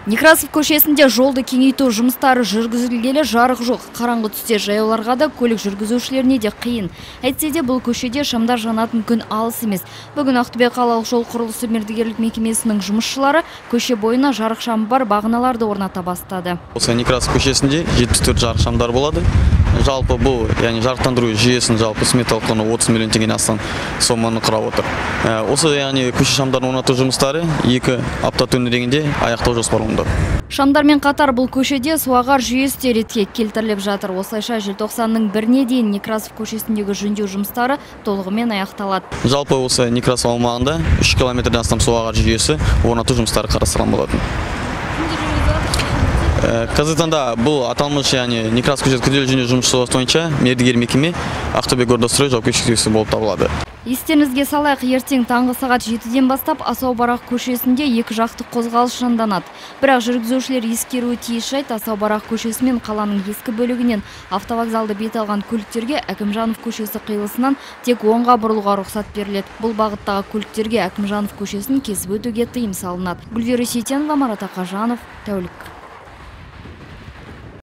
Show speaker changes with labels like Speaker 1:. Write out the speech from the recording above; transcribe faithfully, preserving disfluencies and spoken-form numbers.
Speaker 1: Некрасов көшесінде жолды кеңейту жұмыстары жүргізілгелі, жарық жоқ. Қараңғы түсте жаяуларға да, көлік жүргізушілеріне де қиын. Әйтсе де бұл көшеде шамдар жанатын күн алыс емес. Бүгін Ақтөбе қалалық жол құрылысы мердігерлік мекемесінің жұмысшылары көше бойына жарық шамы бар бағаналарды орната бастады.
Speaker 2: Осы Некрасов көшесінде жетпіс төрт жарық шамдар болады. Жалпы бұл, яғни жарықтандыру жүйесінің жалпы сметалық құны отыз миллион теңгеден астам соманы құрап отыр. Осы яғни көше шамдарын орнату жұмыстары екі апта төңірегінде аяқтау жоспарлануда.
Speaker 1: Шамдармен қатар бұл көшеде суағар жүйесі де ретке келтіріліп жатыр. Осылайша желтоқсанның біріне дейін Некрасов көшесіндегі жөндеу жұмыстары толығымен аяқталады.
Speaker 2: Жалпы осы Некрасов аумағында үш километрден астам суағар жүйесі орнату жұмыстары қарастырылған болатын. Қазіргі таңда бұл аталмыш, яғни Некрасов көшесі күрделі жөндеу жұмысы бойынша мердігер мекеме Ақтөбе-Гордострой жауапкершілігі болып табылады.
Speaker 1: Естеріңізге салайық, ертең таңғы сағат жетіден бастап Асау Барақ көшесінде екі жақты қозғалыс жанданады. Бірақ жүргізушілер ескеруі тиіс жайт, Асау Барақ көшесі мен қаланың ескі бөлігінен автовокзалды бет алған көліктерге Әкімжанов көшесі қиылысынан тек оңға бұрылуға рұқсат беріледі. Бұл бағыттағы көліктерге Әкімжанов көшесін кесіп өтуге тыйым салынады. Гүлвира Сейтенова, Марат Ақажанов, тәулік.